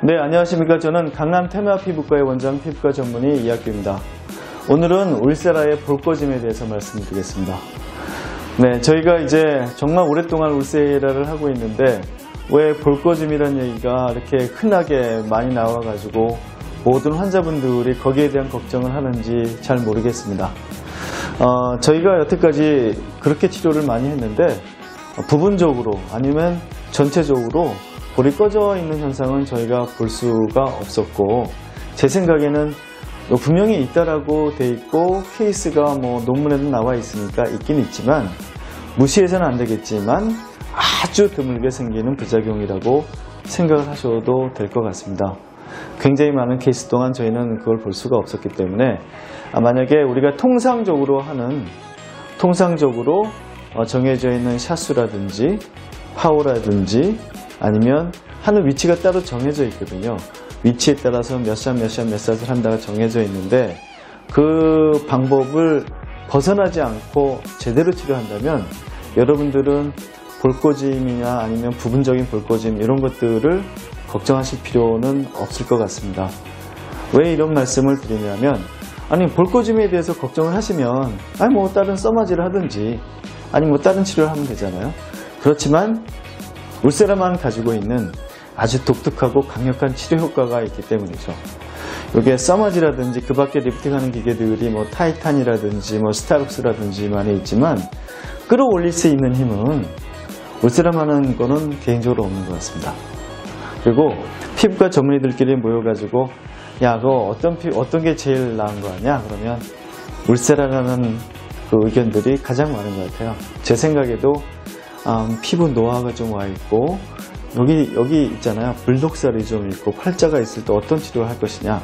네, 안녕하십니까. 저는 강남 테마 피부과의 원장 피부과 전문의 이학규입니다. 오늘은 울세라의 볼거짐에 대해서 말씀드리겠습니다. 네, 저희가 이제 정말 오랫동안 울세라를 하고 있는데 왜 볼거짐이라는 얘기가 이렇게 흔하게 많이 나와가지고 모든 환자분들이 거기에 대한 걱정을 하는지 잘 모르겠습니다. 저희가 여태까지 그렇게 치료를 많이 했는데 부분적으로 아니면 전체적으로 볼이 꺼져 있는 현상은 저희가 볼 수가 없었고, 제 생각에는 분명히 있다라고 돼 있고 케이스가 논문에도 나와 있으니까 있긴 있지만 무시해서는 안 되겠지만 아주 드물게 생기는 부작용이라고 생각을 하셔도 될 것 같습니다. 굉장히 많은 케이스 동안 저희는 그걸 볼 수가 없었기 때문에 만약에 우리가 통상적으로 정해져 있는 샷수라든지 파워라든지 아니면 하는 위치가 따로 정해져 있거든요. 위치에 따라서 몇 샷을 한다가 정해져 있는데 그 방법을 벗어나지 않고 제대로 치료한다면 여러분들은 볼거짐이나 아니면 부분적인 볼거짐 이런 것들을 걱정하실 필요는 없을 것 같습니다. 왜 이런 말씀을 드리냐면, 볼거짐에 대해서 걱정을 하시면 다른 써마지를 하든지 다른 치료를 하면 되잖아요. 그렇지만 울세라만 가지고 있는 아주 독특하고 강력한 치료 효과가 있기 때문이죠. 여기에 써마지라든지 그 밖에 리프팅하는 기계들이 타이탄이라든지 스타룩스라든지 많이 있지만 끌어올릴 수 있는 힘은 울세라만 하는 거는 개인적으로 없는 것 같습니다. 그리고 피부과 전문의들끼리 모여가지고 그거 어떤 게 제일 나은 거 아니야? 그러면 울세라라는 그 의견들이 가장 많은 것 같아요. 제 생각에도 피부 노화가 좀 와 있고 여기 있잖아요. 불독살이 좀 있고 팔자가 있을 때 어떤 치료를 할 것이냐.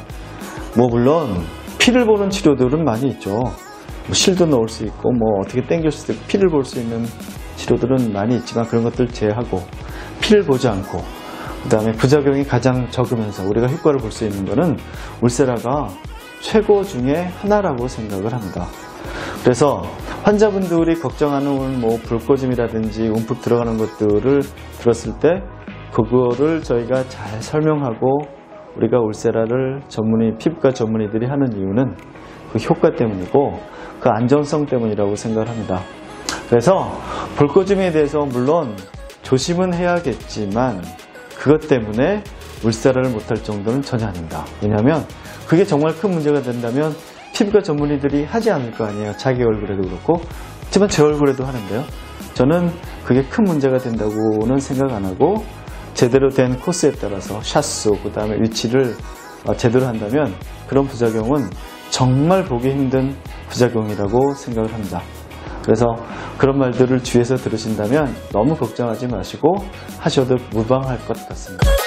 물론 피를 보는 치료들은 많이 있죠. 실도 넣을 수 있고 어떻게 당길 수 있고 피를 볼 수 있는 치료들은 많이 있지만 그런 것들 제외하고 피를 보지 않고 그 다음에 부작용이 가장 적으면서 우리가 효과를 볼 수 있는 거는 울세라가 최고 중에 하나라고 생각을 합니다. 그래서 환자분들이 걱정하는 볼거짐이라든지 움푹 들어가는 것들을 들었을 때 그거를 저희가 잘 설명하고 우리가 울세라를 피부과 전문의들이 하는 이유는 그 효과 때문이고 그 안전성 때문이라고 생각을 합니다. 그래서 볼거짐에 대해서 물론 조심은 해야겠지만 그것 때문에 울세라를 못할 정도는 전혀 아닙니다. 왜냐하면 그게 정말 큰 문제가 된다면 피부과 전문의들이 하지 않을 거 아니에요. 자기 얼굴에도 그렇고. 하지만 제 얼굴에도 하는데요. 저는 그게 큰 문제가 된다고는 생각 안 하고 제대로 된 코스에 따라서 샷수, 그 다음에 위치를 제대로 한다면 그런 부작용은 정말 보기 힘든 부작용이라고 생각을 합니다. 그래서 그런 말들을 주위에서 들으신다면 너무 걱정하지 마시고 하셔도 무방할 것 같습니다.